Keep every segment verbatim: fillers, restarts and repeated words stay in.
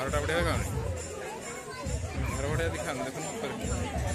घरटा बढ़िया देखा घर बढ़िया दिखा देखो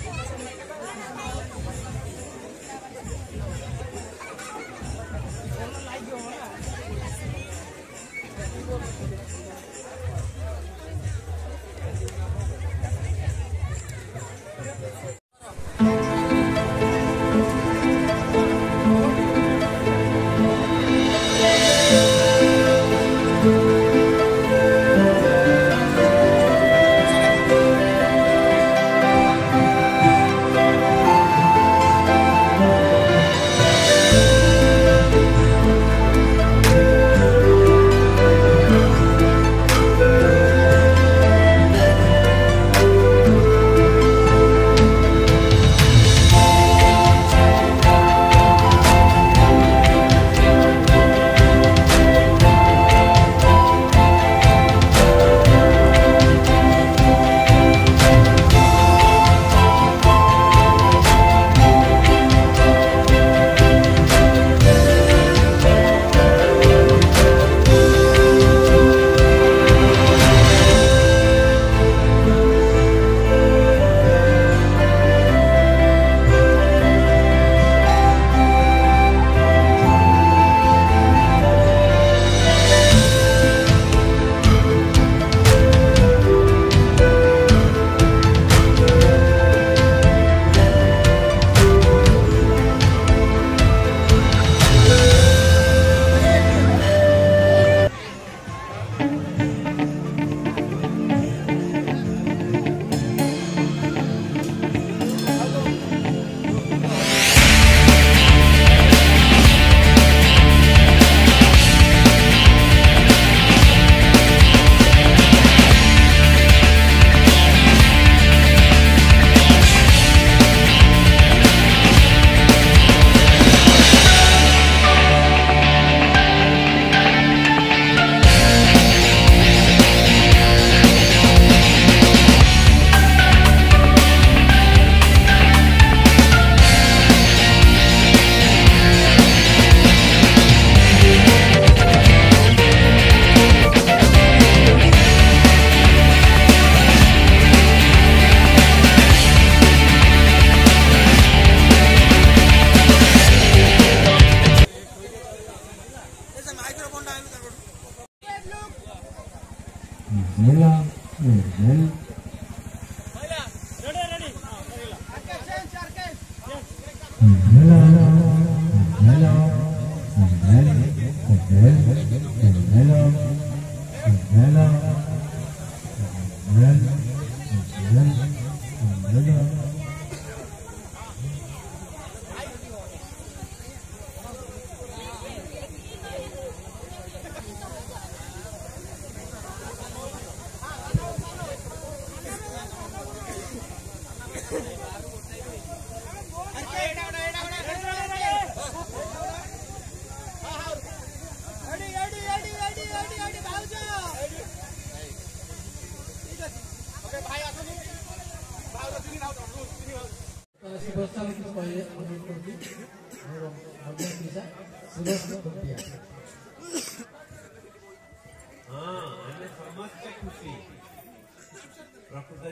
प्रकृत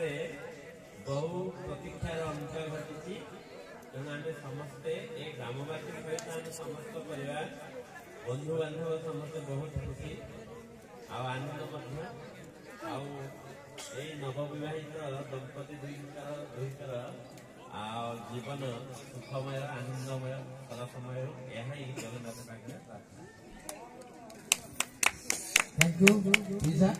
बहु प्रतीक्षार अंत घटी समस्ते ग्रामवासी सहित समस्त परिवार बंधु बांधव समस्ते बहुत खुशी आनंद नवविवाहित दंपति दुईकर जीवन सुखमय आनंदमय सदा समय यह जगन्नाथ पाखे थैंक यू।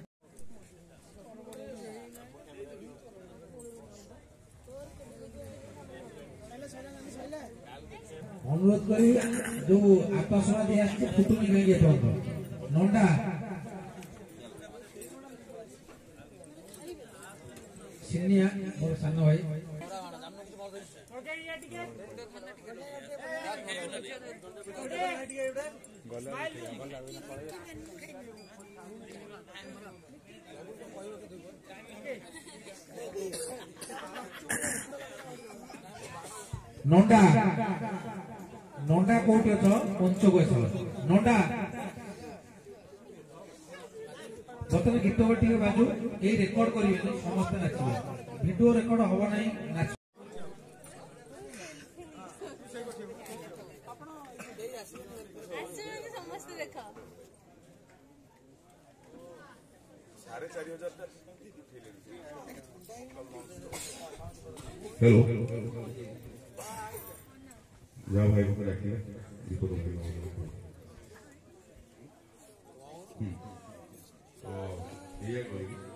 अनुरोध करी जो आकाशवाणी दिया फुटुनी कहीं नंदा सिन्निया मोर सान भाई नंदा नंदा कोटे तो पंचकोश नंदा बर्तमान गीत टे बाजू ये रेकर्ड करेंगे समस्त नाचे वीडियो रेकर्ड हम ना नाच हेलो जा भाई को रखिए इसको तो हम्म तो ये कोई